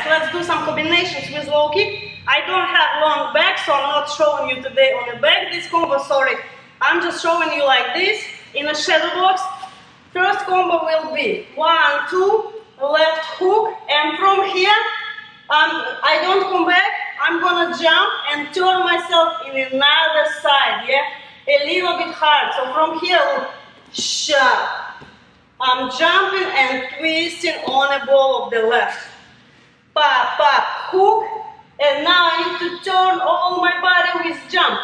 let's do some combinations with low kick. I don't have long back, so I'm not showing you today on the back this combo, sorry. I'm just showing you like this, in a shadow box. First combo will be 1, 2, left hook, and from here, I don't come back, I'm gonna jump and turn myself in another side, yeah? A little bit hard, so from here, look, shot. I'm jumping and twisting on a ball of the left. Pop, pop, hook, and now I need to turn all my body with jump.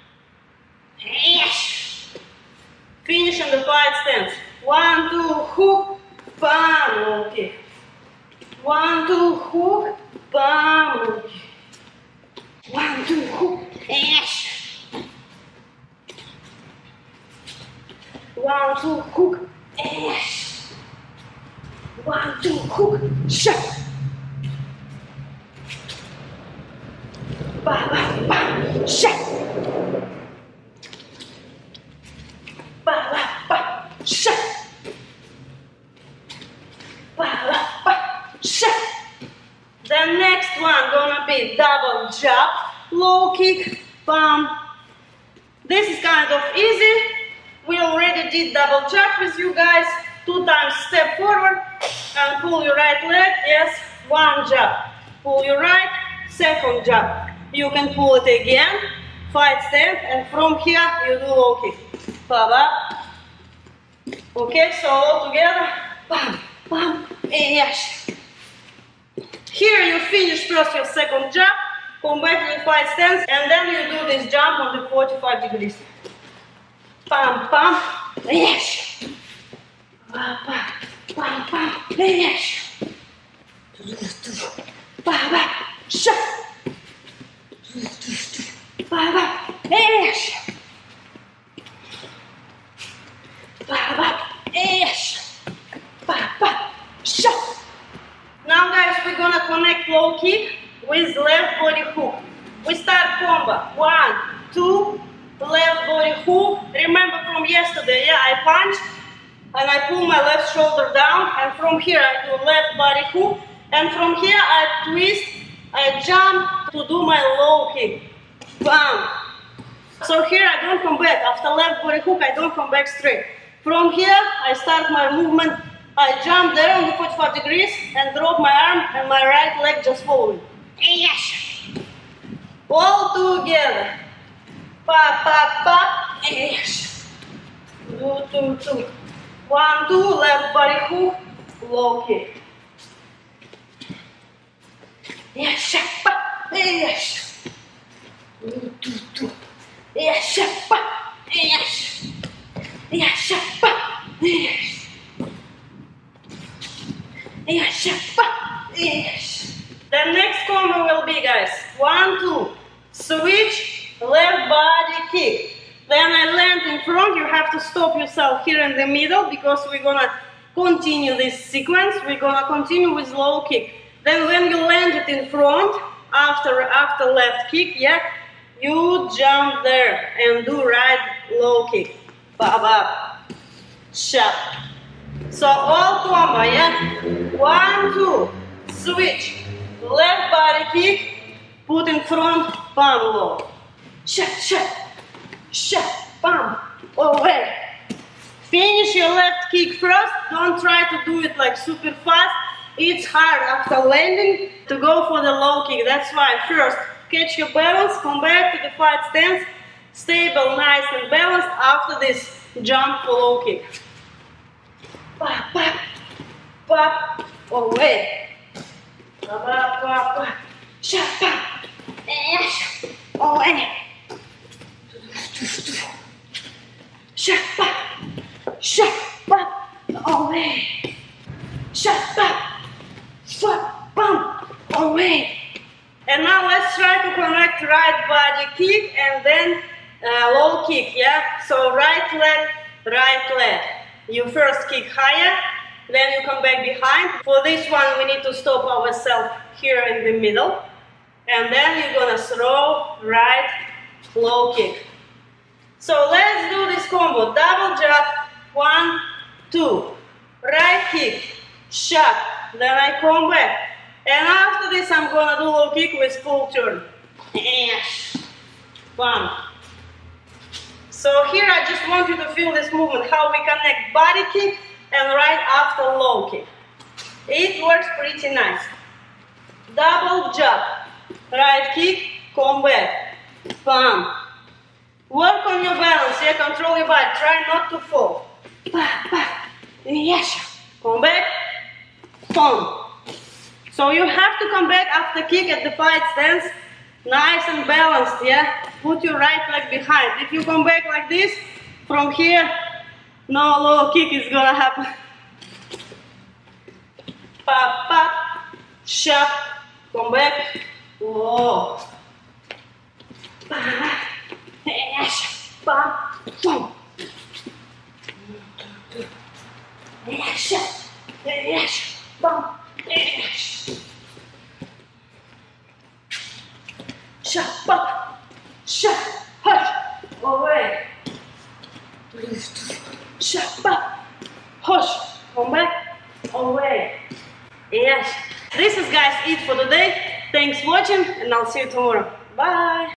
Finish in the fight stance. 1, 2, hook, bam, okay. 1, 2, hook, bam, okay. 1, 2, hook, 1, 2, hook, 1, 2, hook, shot. Ba, ba, ba, shot. Ba, ba, ba, shot. Ba, ba, ba, shot. The next one gonna be double jump, low kick, bam. This is kind of easy. We already did double jump with you guys. 2 times step forward and pull your right leg. Yes, 1 jump. Pull your right, second jump. You can pull it again, fight stand, and from here you do low kick. Ba-ba. Okay, so all together. Bam, bam, yes. Here you finish first your second jump, come back to the fight stance, and then you do this jump on the 45 degrees. Pam, pam, yes. Pam, pam, pam, pam, yes. Pam, pam, shut. Pam, pam, yes. Pam, pam, yes. Pam, pam, shut. Now guys, we're gonna connect low kick with left body hook. We start combo. 1, 2, left body hook. Remember from yesterday, yeah, I punch and I pull my left shoulder down, and from here I do left body hook, and from here I twist, I jump to do my low kick. Bam! So here I don't come back. After left body hook, I don't come back straight. From here, I start my movement. I jump there on the 45 degrees and drop my arm and my right leg just following. Yes. All together. Pop, pop, pop. Yes. 2, 2, 2. 1, 2, left body hook, low kick. Yes, pop. Yes. 2, 2, 2. Yes, pop. Yes. Yes, pop. Yes. Yes, yes. The next combo will be, guys, 1, 2, switch, left body kick. Then I land in front. You have to stop yourself here in the middle because we're gonna continue this sequence. We're gonna continue with low kick. Then when you land it in front, after left kick, yeah, you jump there and do right low kick. Ba ba, shot. So all combo, yeah? 1, 2, switch, left body kick, put in front, bam, low. Shot, shot, shot, bam, away. Finish your left kick first, don't try to do it like super fast. It's hard after landing to go for the low kick. That's why first catch your balance, come back to the fight stance, stable, nice and balanced after this jump for low kick. Pop, pop, pop, away. Pop, pop, pop, shot, pop, away. Shot, pop, shot, pop, away. Shot, pop, shot, pop, away. And now let's try to connect right body kick and then low kick, yeah? So right leg. You first kick higher, then you come back behind. For this one, we need to stop ourselves here in the middle. And then you're gonna throw right low kick. So let's do this combo. Double jump, 1, 2. Right kick, shot. Then I come back. And after this, I'm gonna do low kick with full turn. One. So here I just want you to feel this movement, how we connect body kick and right after low kick. It works pretty nice. Double jump, right kick, come back, bam. Work on your balance, yeah, control your body, try not to fall. Yes, come back, boom. So you have to come back after kick at the fight stance, nice and balanced, yeah. Put your right leg behind. If you come back like this, from here, no low kick is gonna happen. Pop, pop, shove, come back, low. Pop, boom. Yes, yes, boom, yes. Shove, pop, shove, hush, away. Shove, pop, hush, come back, away. Yes. This is guys it for today. Thanks for watching and I'll see you tomorrow. Bye.